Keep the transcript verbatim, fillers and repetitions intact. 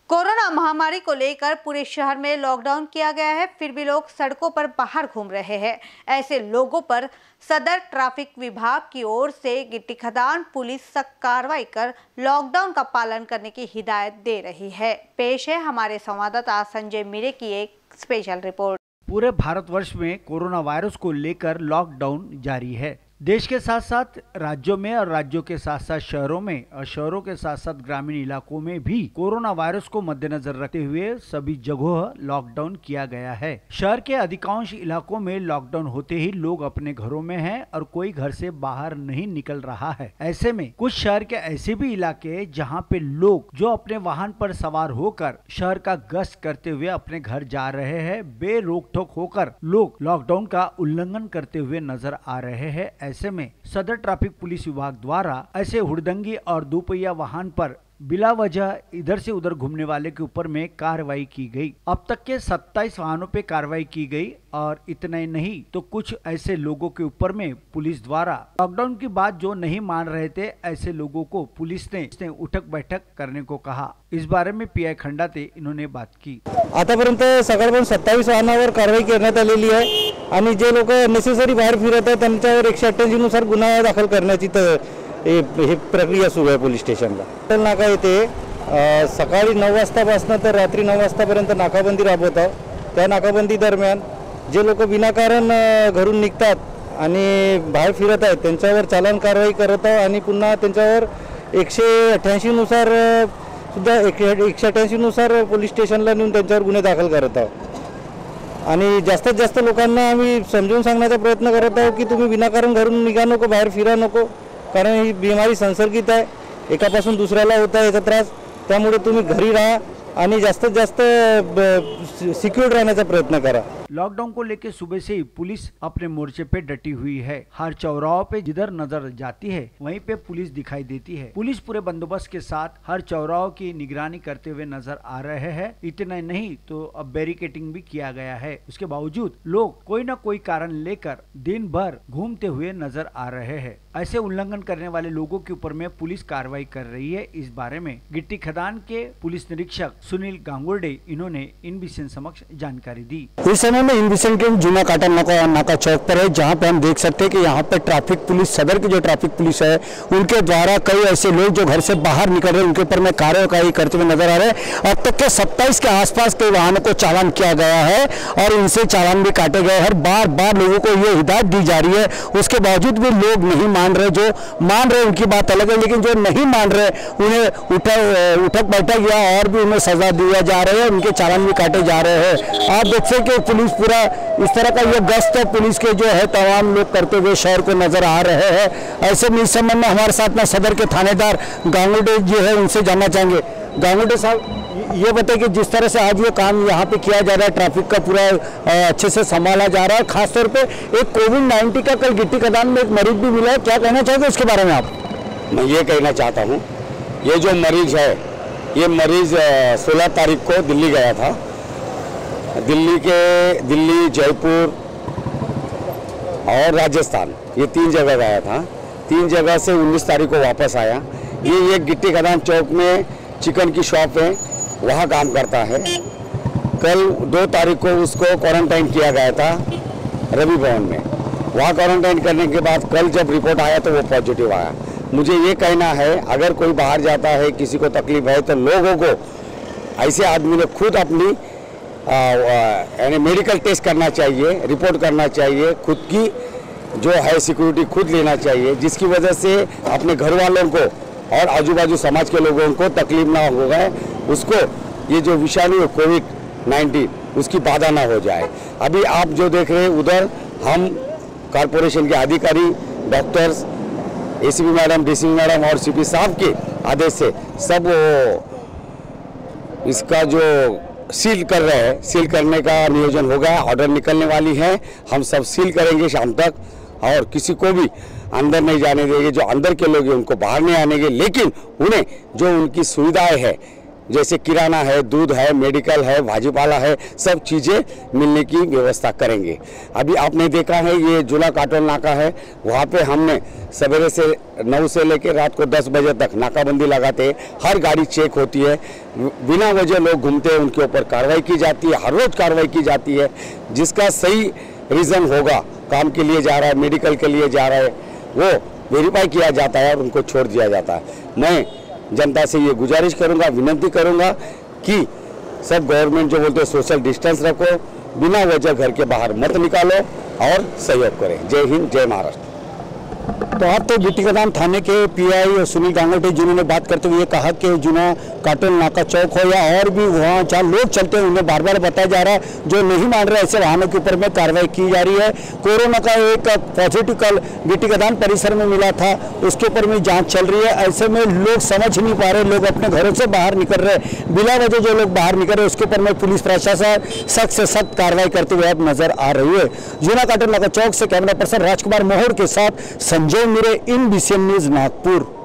Corona महामारी को लेकर पूरे शहर में लॉकडाउन किया गया है, फिर भी लोग सड़कों पर बाहर घूम रहे हैं। ऐसे लोगों पर सदर ट्रैफिक विभाग की ओर से गिट्टी खदान पुलिस सख्त कार्रवाई कर लॉकडाउन का पालन करने की हिदायत दे रही है। पेश है हमारे संवाददाता संजय मीरे की एक स्पेशल रिपोर्ट। पूरे भारतवर्ष में कोरोना वायरस को लेकर लॉकडाउन जारी है। देश के साथ साथ राज्यों में और राज्यों के साथ साथ शहरों में और शहरों के साथ साथ ग्रामीण इलाकों में भी कोरोना वायरस को मद्देनजर रखते हुए सभी जगह लॉकडाउन किया गया है। शहर के अधिकांश इलाकों में लॉकडाउन होते ही लोग अपने घरों में हैं और कोई घर से बाहर नहीं निकल रहा है। ऐसे में कुछ शहर के ऐसे भी इलाके जहां पे लोग जो अपने वाहन पर सवार होकर शहर का गश्त करते हुए अपने घर जा रहे हैं, बेरोक टोक होकर लोग लॉकडाउन का उल्लंघन करते हुए नजर आ रहे हैं। ऐसे में सदर ट्रैफिक पुलिस विभाग द्वारा ऐसे हुड़दंगी और दोपहिया वाहन पर बिला वजह इधर से उधर घूमने वाले के ऊपर में कार्रवाई की गई। अब तक के सत्ताईस वाहनों पे कार्रवाई की गई और इतना ही नहीं तो कुछ ऐसे लोगों के ऊपर में पुलिस द्वारा लॉकडाउन की बात जो नहीं मान रहे थे, ऐसे लोगों को पुलिस ने उठक बैठक करने को कहा। इस बारे में पी आय खंडाते इन्होंने बात की। आतापर्यंत सकाळपासून सत्तावीस वाहनावर कारवाई करण्यात आलेली आहे आणि जे लोक नेसेसरी बाहेर फिरत आहेत त्यांच्यावर एकशे अठ्ठ्याऐंशी नुसार गुन्हा दाखल करण्याची हे प्रक्रिया सुरू आहे पोलीस स्टेशनला। टल नाका येथे सकाळी नऊ वाजतापासून तर रात्री नऊ वाजतापर्यंत नाकाबंदी राबवत आहोत। त्या नाकाबंदी दरम्यान जे लोक विनाकारण घरून निघतात आणि बाहेर फिरत आहेत त्यांच्यावर चालन कारवाई करत आहोत आणि पुन्हा त्यांच्यावर एकशे अठ्ठ्याऐंशी नुसार सुद्धा एकशे अठ्ठ्याऐंशी नुसार पोलीस स्टेशनला नेऊन त्यांच्यावर गुन्हे दाखल करत आहोत आणि जास्तीत जास्त लोकांना आम्ही समजून सांगण्याचा प्रयत्न करत आहोत की तुम्ही विनाकारण घरून निघा नको, बाहेर फिरा नको, कारण ही बीमारी संसर्गित आहे, एकापासून दुसऱ्याला होता है याचा त्रास। त्यामुळे तुम्ही घरी राहा आणि जास्तीत जास्त सिक्योर रहने का प्रयत्न करा। लॉकडाउन को लेकर सुबह से ही पुलिस अपने मोर्चे पे डटी हुई है। हर चौराहों पे जिधर नजर जाती है वहीं पे पुलिस दिखाई देती है। पुलिस पूरे बंदोबस्त के साथ हर चौराहों की निगरानी करते हुए नजर आ रहे हैं। इतना नहीं तो अब बैरिकेडिंग भी किया गया है। उसके बावजूद लोग कोई न कोई कारण लेकर दिन भर घूमते हुए नजर आ रहे हैं। ऐसे उल्लंघन करने वाले लोगों के ऊपर में पुलिस कार्रवाई कर रही है। इस बारे में गिट्टी खदान के पुलिस निरीक्षक सुनील गांगुर्डे इन्होंने इनबीसीएन समक्ष जानकारी दी। इस समय में इनबीसीएन के जूना काटा नाका नाका चौक पर है, जहां पे हम देख सकते हैं कि यहाँ पे ट्रैफिक पुलिस सदर की जो ट्रैफिक पुलिस है उनके द्वारा कई ऐसे लोग जो घर से बाहर निकल रहे हैं उनके ऊपर में कार्रवाई करते हुए नजर आ रहे हैं। अब तक के सत्ताईस के आसपास के वाहनों को चालान किया गया है और इनसे चालान भी काटे गए हैं। बार बार लोगों को ये हिदायत दी जा रही है, उसके बावजूद भी लोग नहीं मान रहे। जो मान रहे उनकी बात अलग है, लेकिन जो नहीं मान रहे उन्हें उठक उठक बैठक या और भी उन्हें सजा दिया जा रहा है, उनके चालान भी काटे जा रहे हैं। आप देख सकते हैं कि पुलिस पूरा इस तरह का ये गश्त पुलिस के जो है तमाम लोग करते हुए शहर को नजर आ रहे हैं। ऐसे में इस समय में हमारे साथ में सदर के थानेदार गांगुर्डे जो है उनसे जानना चाहेंगे। गांगुर्डे साहब, ये बताइए कि जिस तरह से आज ये काम यहाँ पे किया जा रहा है, ट्रैफिक का पूरा अच्छे से संभाला जा रहा है, खासतौर पे एक कोविड नाइन्टीन का कल गिट्टी खदान में एक मरीज भी मिला है, क्या कहना चाहोगे उसके बारे में आप? मैं ये कहना चाहता हूँ, ये जो मरीज है ये मरीज सोलह तारीख को दिल्ली गया था। दिल्ली के दिल्ली जयपुर और राजस्थान ये तीन जगह गया था। तीन जगह से उन्नीस तारीख को वापस आया। ये ये गिट्टी खदान चौक में चिकन की शॉप है, वहाँ काम करता है। कल दो तारीख को उसको क्वारंटाइन किया गया था रवि भवन में। वहाँ क्वारंटाइन करने के बाद कल जब रिपोर्ट आया तो वो पॉजिटिव आया। मुझे ये कहना है, अगर कोई बाहर जाता है, किसी को तकलीफ है, तो लोगों को ऐसे आदमी ने खुद अपनी यानी मेडिकल टेस्ट करना चाहिए, रिपोर्ट करना चाहिए, खुद की जो है सिक्योरिटी खुद लेना चाहिए, जिसकी वजह से अपने घर वालों को और आजू बाजू समाज के लोगों को तकलीफ ना होगा, उसको ये जो विषाणु है कोविड नाइन्टीन उसकी बाधा ना हो जाए। अभी आप जो देख रहे हैं उधर हम कॉरपोरेशन के अधिकारी, doctors, ACP madam, DCP madam और सीपी साहब के आदेश से सब इसका जो सील कर रहे हैं, सील करने का नियोजन हो गया। ऑर्डर निकलने वाली है, हम सब सील करेंगे शाम तक और किसी को भी अंदर नहीं जाने देंगे। जो अंदर के लोग हैं उनको बाहर नहीं आने देंगे, लेकिन उन्हें जो उनकी सुविधाएं है जैसे किराना है, दूध है, मेडिकल है, भाजीपाला है, सब चीज़ें मिलने की व्यवस्था करेंगे। अभी आपने देखा है ये जुला काटोल नाका है, वहाँ पे हमने सवेरे से नौ से लेकर रात को दस बजे तक नाकाबंदी लगाते हैं। हर गाड़ी चेक होती है, बिना वजह लोग घूमते हैं उनके ऊपर कार्रवाई की जाती है, हर रोज़ कार्रवाई की जाती है। जिसका सही रीज़न होगा, काम के लिए जा रहा है, मेडिकल के लिए जा रहा है, वो वेरीफाई किया जाता है और उनको छोड़ दिया जाता है। मैं जनता से ये गुजारिश करूंगा, विनती करूंगा कि सब गवर्नमेंट जो बोलते हैं सोशल डिस्टेंस रखो, बिना वजह घर के बाहर मत निकालो और सहयोग करें। जय हिंद, जय महाराष्ट्र। तो आप तो गिट्टी कदान थाने के पीआई सुनील गांगोटे जिन्होंने बात करते हुए कहा कि जुना काटोल नाका चौक हो या और भी वहाँ जहाँ लोग चलते हैं उन्हें बार बार बताया जा रहा है, जो नहीं मान रहे ऐसे वाहनों के ऊपर में कार्रवाई की जा रही है। कोरोना का एक पॉजिटिव कल गिट्टी कदान परिसर में मिला था, उसके ऊपर में जाँच चल रही है। ऐसे में लोग समझ नहीं पा रहे, लोग अपने घरों से बाहर निकल रहे, बिना वजह जो लोग बाहर निकल रहे उसके ऊपर में पुलिस प्रशासन सख्त से सख्त कार्रवाई करते हुए अब नजर आ रही है। जुना काटोल नाका चौक से कैमरा पर्सन राजकुमार मोहर के साथ Sanjay Mire, in B C N news Nagpur.